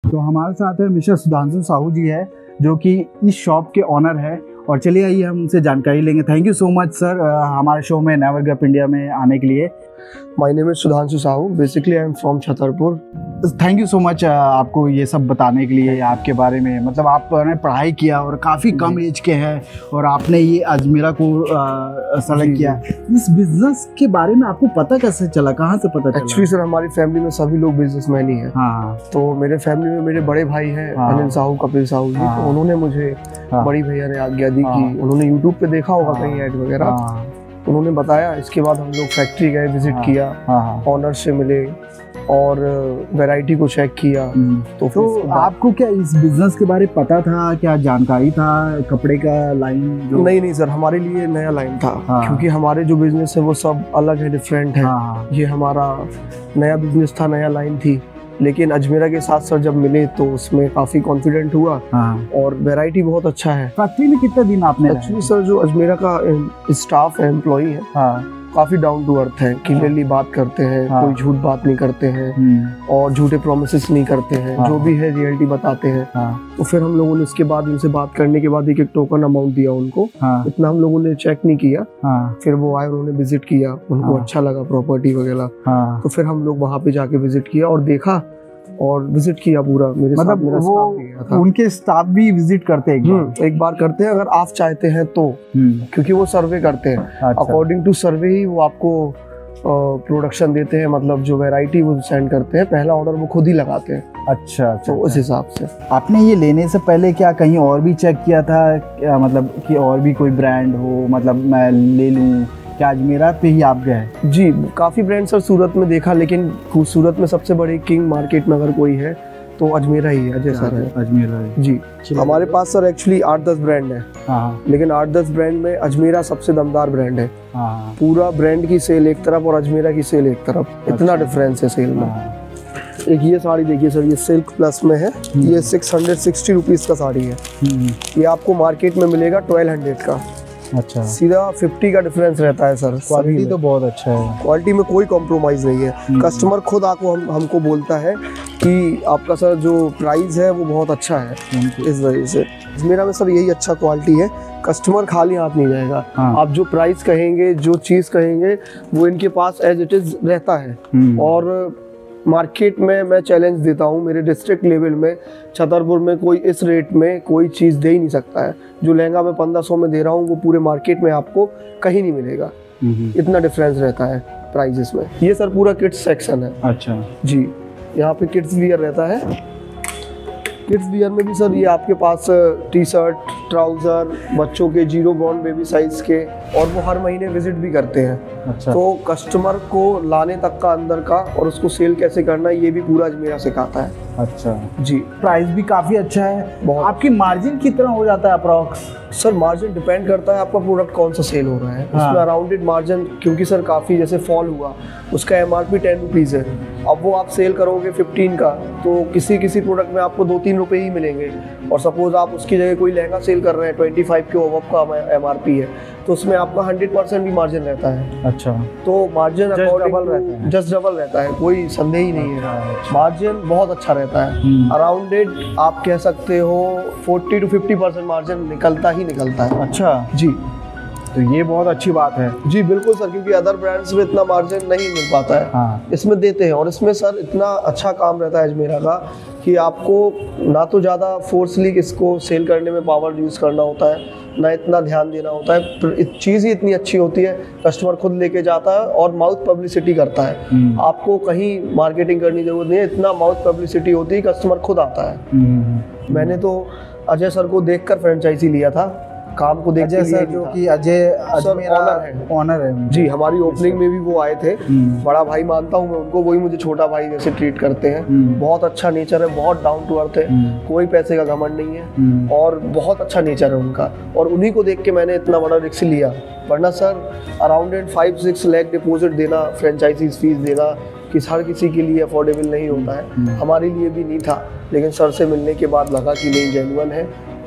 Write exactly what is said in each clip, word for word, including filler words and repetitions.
तो हमारे साथ है मिस्टर सुधांशु साहू जी है, जो कि इस शॉप के ऑनर है। और चलिए आइए हम उनसे जानकारी लेंगे। Thank you so much sir हमारे शो में नेवर गिव अप इंडिया में आने के लिए। My name is Sudhanshu Sahu, basically I am from Chhatarpur. Thank you so much आपको ये सब बताने के लिए, आपके बारे में। मतलब आपने पढ़ाई किया और काफ़ी कम एज के हैं और आपने ये अजमेरा को सेलेक्ट किया। इस बिजनेस के बारे में आपको पता कैसे चला, कहाँ से पता चला? एक्चुअली सर हमारी फैमिली में सभी लोग बिजनेसमैन ही हैं। हाँ। तो मेरे फैमिली में मेरे बड़े भाई हैं, हाँ। अनिल साहू, कपिल साहू जी। तो उन्होंने मुझे, हाँ। बड़ी भैया ने आज्ञा दी हाँ। कि उन्होंने यूट्यूब पे देखा होगा हाँ। कहीं ऐड वगैरह, हाँ। उन्होंने बताया। इसके बाद हम लोग फैक्ट्री गए, विजिट हाँ। किया, हाँ। ऑनर से मिले और वैरायटी को चेक किया। तो, तो आपको क्या इस बिजनेस के बारे में पता था, क्या जानकारी था कपड़े का लाइन जो? नहीं नहीं सर, हमारे लिए नया लाइन था। हाँ। क्योंकि हमारे जो बिजनेस है वो सब अलग है, डिफरेंट है। हाँ। ये हमारा नया बिजनेस था, नया लाइन थी। लेकिन अजमेरा के साथ सर जब मिले तो उसमें काफ़ी कॉन्फिडेंट हुआ। हाँ। और वैरायटी बहुत अच्छा है। फैक्ट्री में कितने दिन आपने? एक्चुअली सर जो अजमेरा का स्टाफ है, एम्प्लॉई है, हाँ। काफ़ी डाउन टू अर्थ है, क्लियरली बात करते हैं। हाँ। कोई झूठ बात नहीं करते हैं और झूठे प्रोमिसेस नहीं करते हैं। हाँ। जो भी है रियलिटी बताते हैं। हाँ। तो फिर हम लोगों ने उसके बाद उनसे बात करने के बाद एक एक टोकन अमाउंट दिया उनको। हाँ। इतना हम लोगों ने चेक नहीं किया। हाँ। फिर वो आए, उन्होंने विजिट किया, उनको हाँ। अच्छा लगा प्रॉपर्टी वगैरह। हाँ। तो फिर हम लोग वहाँ पे जाके विजिट किया और देखा और विजिट किया पूरा। मेरे मतलब साथ मेरा वो स्टाफ भी गया था। उनके स्टाफ भी विजिट करते हैं एक बार? एक बार करते हैं अगर आप चाहते हैं तो, क्योंकि वो सर्वे करते हैं। अकॉर्डिंग टू सर्वे ही वो आपको प्रोडक्शन देते हैं। मतलब जो वैरायटी वो सेंड करते हैं, पहला ऑर्डर वो खुद ही लगाते हैं। अच्छा, अच्छा। तो उस हिसाब से आपने ये लेने से पहले क्या कहीं और भी चेक किया था क्या, मतलब कि और भी कोई ब्रांड हो, मतलब मैं ले लूँ, क्या अजमेरा पे ही आप गए? जी, काफ़ी ब्रांड सर सूरत में देखा, लेकिन सूरत में सबसे बड़ी किंग मार्केट में अगर कोई है तो अजमेरा ही है, अजय सर है। अजमेरा है जी। हमारे पास सर एक्चुअली आठ दस ब्रांड है। हाँ। लेकिन आठ दस ब्रांड में अजमेरा सबसे दमदार ब्रांड है। हाँ। पूरा ब्रांड की सेल एक तरफ और अजमेरा की सेल एक तरफ। अच्छा। इतना डिफरेंस है सेल में। हाँ। एक ये साड़ी देखिए सर, ये सिल्क प्लस में है। ये सिक्स हंड्रेड सिक्सटी रुपीज़ का साड़ी है। ये आपको मार्केट में मिलेगा ट्वेल्व हंड्रेड का। अच्छा। सीधा फिफ्टी का डिफरेंस रहता है सर। क्वालिटी तो बहुत अच्छा है, क्वालिटी में कोई कॉम्प्रोमाइज़ नहीं है। कस्टमर खुद आपको हम हमको बोलता है कि आपका सर जो प्राइस है वो बहुत अच्छा है। इस वजह से मेरा में सर यही अच्छा क्वालिटी है। कस्टमर खाली हाथ नहीं जाएगा। हाँ। आप जो प्राइस कहेंगे, जो चीज़ कहेंगे, वो इनके पास एज इट इज़ रहता है। और मार्केट में मैं चैलेंज देता हूँ, मेरे डिस्ट्रिक्ट लेवल में छतरपुर में कोई इस रेट में कोई चीज़ दे ही नहीं सकता है। जो लहंगा मैं पंद्रह सौ में दे रहा हूँ वो पूरे मार्केट में आपको कहीं नहीं मिलेगा। इतना डिफरेंस रहता है प्राइजेस में। ये सर पूरा किड्स सेक्शन है। अच्छा जी, यहाँ पे किड्स वियर रहता है। किड्स वियर में भी सर ये आपके पास टी शर्ट, ट्राउज़र, बच्चों के जीरो बॉर्न बेबी साइज़ के, और वो हर महीने विजिट भी करते हैं। अच्छा। तो कस्टमर को लाने तक का अंदर का और उसको सेल कैसे करना है ये भी पूरा अजमेरा सिखाता है। अच्छा जी। प्राइस भी काफ़ी अच्छा है। आपकी मार्जिन कितना हो जाता है अप्रॉक्स? सर मार्जिन डिपेंड करता है आपका प्रोडक्ट कौन सा सेल हो रहा है। हाँ। उसमें अराउंडेड मार्जिन, क्योंकि सर काफ़ी जैसे फॉल हुआ, उसका एमआरपी टेन रुपीज़ है। अब वो आप सेल करोगे फिफ्टीन का, तो किसी किसी प्रोडक्ट में आपको दो तीन रुपये ही मिलेंगे। और सपोज आप उसकी जगह कोई लहंगा सेल कर रहे हैं, ट्वेंटी फाइव के ओवर का एमआरपी है, तो उसमें आपका हंड्रेड परसेंट भी मार्जिन रहता है। अच्छा। तो मार्जिन अकॉर्डिंग जस्ट डबल रहता है, कोई संदेह ही नहीं है। मार्जिन बहुत अच्छा रहता है। अराउंडेड आप कह सकते हो forty two fifty percent margin निकलता ही निकलता है। अच्छा जी, तो ये बहुत अच्छी बात है। जी बिल्कुल सर, क्योंकि अदर ब्रांड्स में इतना मार्जिन नहीं मिल पाता है। हाँ। इसमें देते हैं। और इसमें सर इतना अच्छा काम रहता है अजमेरा का कि आपको ना तो ज़्यादा फोर्सली इसको सेल करने में पावर यूज़ करना होता है, ना इतना ध्यान देना होता है। चीज़ ही इतनी अच्छी होती है, कस्टमर खुद लेके जाता है और माउथ पब्लिसिटी करता है। आपको कहीं मार्केटिंग करने की जरूरत नहीं है, इतना माउथ पब्लिसिटी होती है, कस्टमर खुद आता है। मैंने तो अजय सर को देखकर फ्रेंचाइजी लिया था, काम को देखते सर, जो कि अजय ऑनर है। ऑनर है जी, हमारी ओपनिंग में भी वो आए थे। बड़ा भाई मानता हूँ मैं उनको, वही मुझे छोटा भाई जैसे ट्रीट करते हैं। बहुत अच्छा नेचर है, बहुत डाउन टू अर्थ है, कोई पैसे का घमंड नहीं है और बहुत अच्छा नेचर है उनका। और उन्हीं को देख के मैंने इतना बड़ा रिस्क लिया, वरना sir around five six lakh deposit देना, फ्रेंचाइजी फीस देना कि हर किसी के लिए अफोर्डेबल नहीं होता है। हमारे लिए भी नहीं था, लेकिन सर से मिलने के बाद लगा कि नहीं, जेन्युइन है,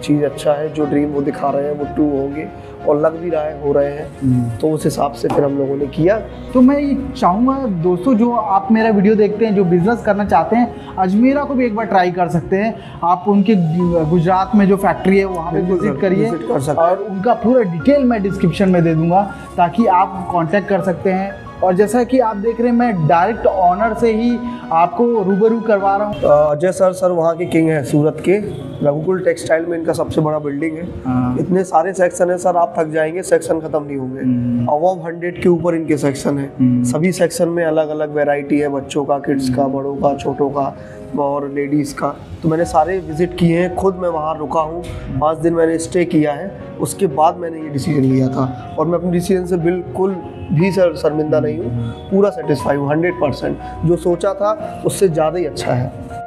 चीज़ अच्छा है, जो ड्रीम वो दिखा रहे हैं वो ट्रू होंगे और लग भी रहा है, हो रहे हैं, तो उस हिसाब से फिर हम लोगों ने किया। तो मैं ये चाहूँगा दोस्तों, जो आप मेरा वीडियो देखते हैं, जो बिज़नेस करना चाहते हैं, अजमेरा को भी एक बार ट्राई कर सकते हैं। आप उनके गुजरात में जो फैक्ट्री है वहाँ पे विजिट करिए, और उनका पूरा डिटेल मैं डिस्क्रिप्शन में दे दूँगा ताकि आप कांटेक्ट कर सकते हैं। और जैसा कि आप देख रहे हैं, मैं डायरेक्ट ऑनर से ही आपको रूबरू करवा रहा हूँ। अजय सर सर वहाँ के किंग हैं, सूरत के रघुकुल टेक्सटाइल में इनका सबसे बड़ा बिल्डिंग है। इतने सारे सेक्शन है सर, आप थक जाएंगे, सेक्शन खत्म नहीं होंगे। अबव हंड्रेड के ऊपर इनके सेक्शन है। सभी सेक्शन में अलग अलग वैरायटी है, बच्चों का, किड्स का, बड़ों का, छोटों का और लेडीज़ का। तो मैंने सारे विजिट किए हैं, खुद मैं वहाँ रुका हूँ, पाँच दिन मैंने स्टे किया है। उसके बाद मैंने ये डिसीजन लिया था और मैं अपने डिसीजन से बिल्कुल भी सर शर्मिंदा नहीं हूँ, पूरा सेटिस्फाई हूँ, हंड्रेड परसेंट। जो सोचा था उससे ज़्यादा ही अच्छा है।